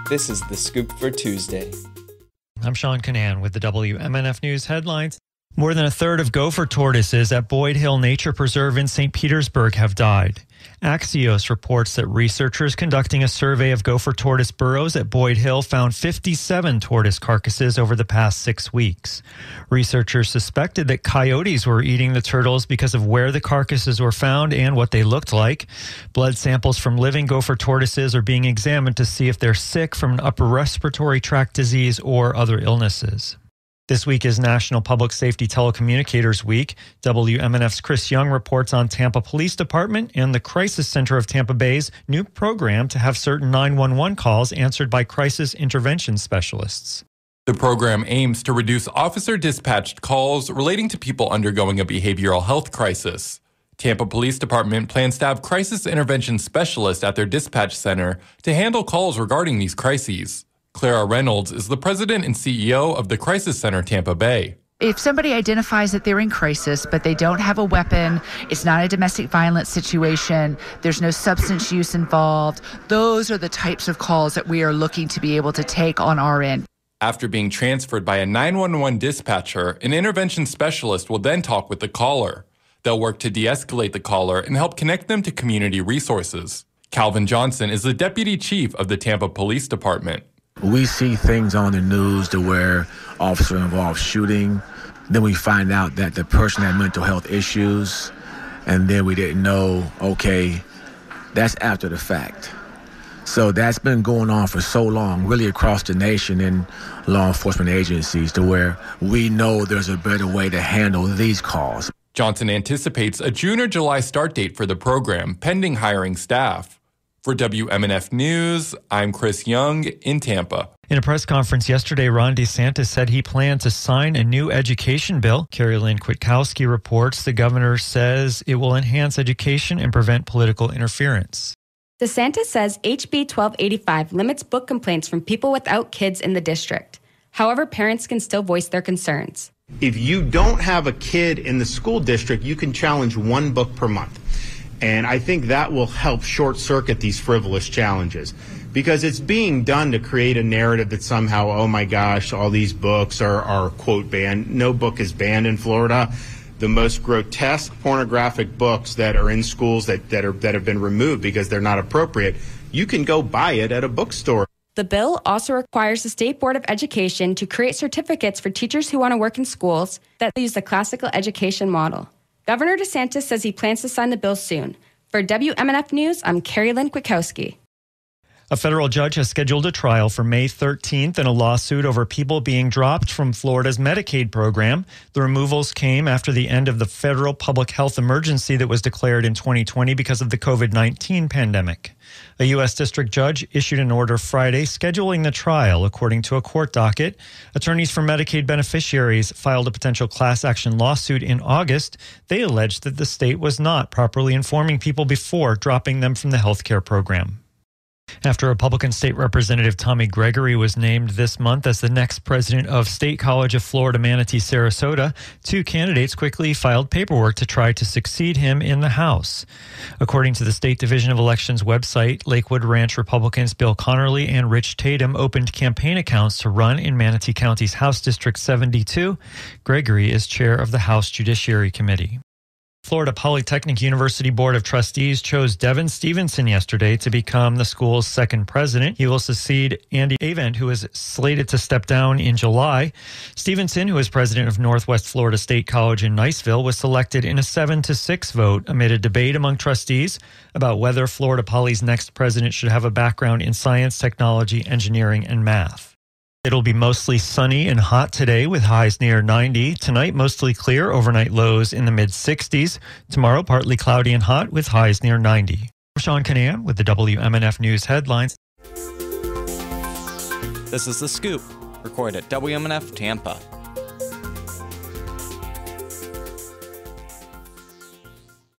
This is The Scoop for Tuesday. I'm Sean Canan with the WMNF News headlines. More than a third of gopher tortoises at Boyd Hill Nature Preserve in St. Petersburg have died. Axios reports that researchers conducting a survey of gopher tortoise burrows at Boyd Hill found 57 tortoise carcasses over the past 6 weeks. Researchers suspected that coyotes were eating the turtles because of where the carcasses were found and what they looked like. Blood samples from living gopher tortoises are being examined to see if they're sick from an upper respiratory tract disease or other illnesses. This week is National Public Safety Telecommunicators Week. WMNF's Chris Young reports on Tampa Police Department and the Crisis Center of Tampa Bay's new program to have certain 911 calls answered by crisis intervention specialists. The program aims to reduce officer-dispatched calls relating to people undergoing a behavioral health crisis. Tampa Police Department plans to have crisis intervention specialists at their dispatch center to handle calls regarding these crises. Clara Reynolds is the president and CEO of the Crisis Center Tampa Bay. If somebody identifies that they're in crisis, but they don't have a weapon, it's not a domestic violence situation, there's no substance use involved, those are the types of calls that we are looking to be able to take on our end. After being transferred by a 911 dispatcher, an intervention specialist will then talk with the caller. They'll work to de-escalate the caller and help connect them to community resources. Calvin Johnson is the deputy chief of the Tampa Police Department. We see things on the news to where officer involved shooting. Then we find out that the person had mental health issues. And then we didn't know, okay, that's after the fact. So that's been going on for so long, really across the nation in law enforcement agencies, to where we know there's a better way to handle these calls. Johnson anticipates a June or July start date for the program, pending hiring staff. For WMNF News, I'm Chris Young in Tampa. In a press conference yesterday, Ron DeSantis said he planned to sign a new education bill. Carrie Lynn Kwiatkowski reports the governor says it will enhance education and prevent political interference. DeSantis says HB 1285 limits book complaints from people without kids in the district. However, parents can still voice their concerns. If you don't have a kid in the school district, you can challenge one book per month. And I think that will help short-circuit these frivolous challenges, because it's being done to create a narrative that somehow, oh my gosh, all these books are quote, banned. No book is banned in Florida. The most grotesque pornographic books that are in schools that have been removed because they're not appropriate, you can go buy it at a bookstore. The bill also requires the State Board of Education to create certificates for teachers who want to work in schools that use the classical education model. Governor DeSantis says he plans to sign the bill soon. For WMNF News, I'm Carrie Lynn Kwiatkowski. A federal judge has scheduled a trial for May 13th in a lawsuit over people being dropped from Florida's Medicaid program. The removals came after the end of the federal public health emergency that was declared in 2020 because of the COVID-19 pandemic. A U.S. district judge issued an order Friday scheduling the trial. According to a court docket, attorneys for Medicaid beneficiaries filed a potential class action lawsuit in August. They alleged that the state was not properly informing people before dropping them from the health care program. After Republican State Representative Tommy Gregory was named this month as the next president of State College of Florida Manatee Sarasota, two candidates quickly filed paperwork to try to succeed him in the House. According to the State Division of Elections website, Lakewood Ranch Republicans Bill Connerly and Rich Tatum opened campaign accounts to run in Manatee County's House District 72. Gregory is chair of the House Judiciary Committee. Florida Polytechnic University Board of Trustees chose Devin Stevenson yesterday to become the school's second president. He will succeed Andy Avent, who is slated to step down in July. Stevenson, who is president of Northwest Florida State College in Niceville, was selected in a 7-6 vote amid a debate among trustees about whether Florida Poly's next president should have a background in science, technology, engineering, and math. It'll be mostly sunny and hot today with highs near 90. Tonight, mostly clear, overnight lows in the mid-60s. Tomorrow, partly cloudy and hot with highs near 90. I'm Sean Canan with the WMNF News headlines. This is The Scoop, recorded at WMNF Tampa.